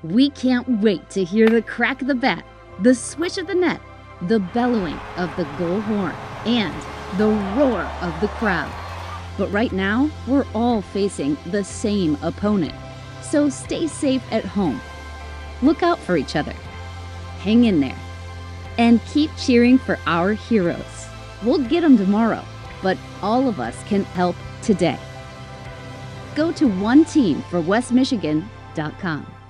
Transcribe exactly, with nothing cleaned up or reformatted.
We can't wait to hear the crack of the bat, the swish of the net, the bellowing of the goal horn, and the roar of the crowd. But right now, we're all facing the same opponent. So stay safe at home. Look out for each other. Hang in there. And keep cheering for our heroes. We'll get them tomorrow, but all of us can help today. Go to one team for west michigan dot com.